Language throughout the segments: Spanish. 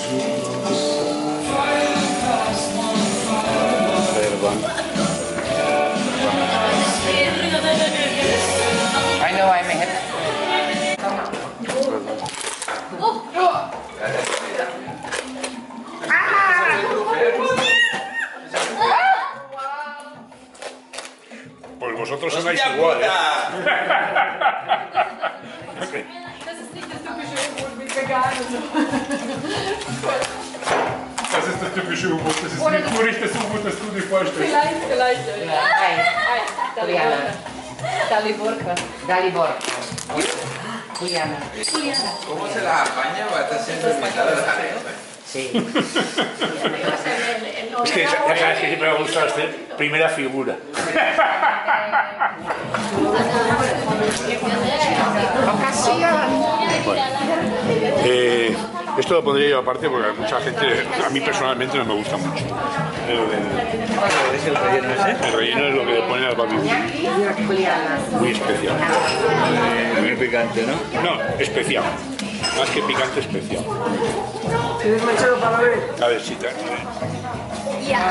I know I may have. Pues vosotros sonáis igual, ¿eh? Das ist das typische U-Boot, das ist nur nicht das U-Boot, das du dir vorstellst. Vielleicht, ja. Daliborka. Daliborka. Juliana. ¿Cómo se las apaña? Va a estar siempre invitada a la arepa. Sí. Es que ya sabes que siempre me ha gustado hacer primera figura. Esto lo pondría yo aparte porque a mucha gente, a mí personalmente no me gusta mucho. ¿Es el relleno ese? El relleno es lo que le ponen al barbecue. Muy especial. Muy picante, ¿no? No, especial. Más que picante, especial. ¿Tienes machado para ver? A ver, sí, Yeah.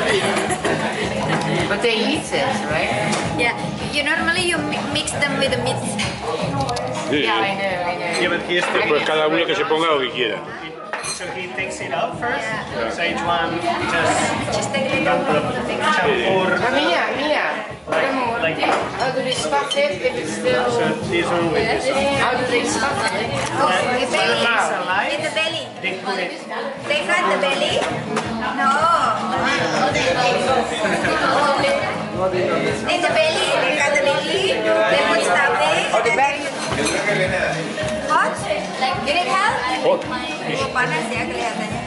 But they eat it, right? Yeah. You normally mix them with the meat. sí. Yeah, I know. Yeah, but here's the... Pues cada uno que se ponga lo que quiera. So he takes it out first. Yeah. So each one just campur. Mia. Like How do they stuff it if it's still... so this one with this. How do they stuff it? Oh, the belly. It's alive. In the belly. They put it. They cut the belly. No. In the belly, they cut the belly. They put stuffing. Oh, the belly. Hot? Did it help? Hot. Oh, panas ya kelihatannya.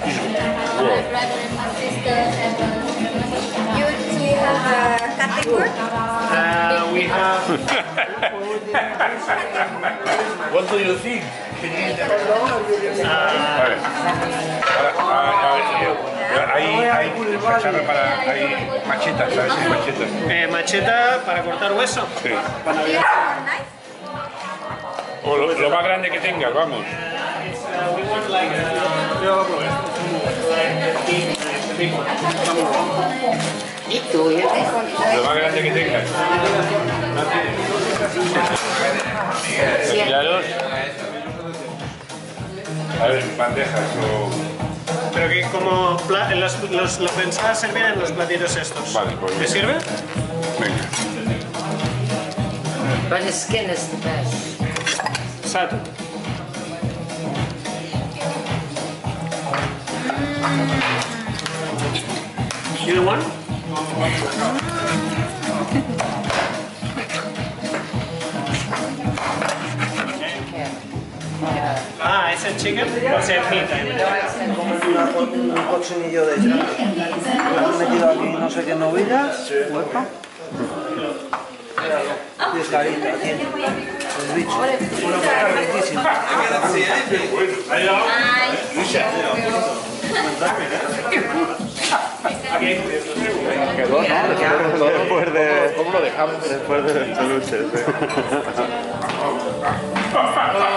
You have cutting board? We have. What do you think? Hay cacharra para... hay machetas, ¿sabes? Hay machetas. Macheta para cortar hueso. Sí. Do you have a knife? O lo más grande que tengas, vamos. We want like. Yo lo probé. Y tú, yo tengo... Lo más grande que tengas. Miraros. A ver, bandejas o... Pero que como los pensaba servir en los platitos estos. Vale, pues ¿Te sirve? Venga. But the skin is the best. Sato. You want? Ah, ¿es el chicken? O sea, el meat. Un cochinillo de ella. Lo han metido aquí no sé qué novilla. Huepa. Y es carita, tiene. El bicho. Una cosa riquísima. Quedó, ¿no? Después de... ¿Cómo lo dejamos? Después de esta noche.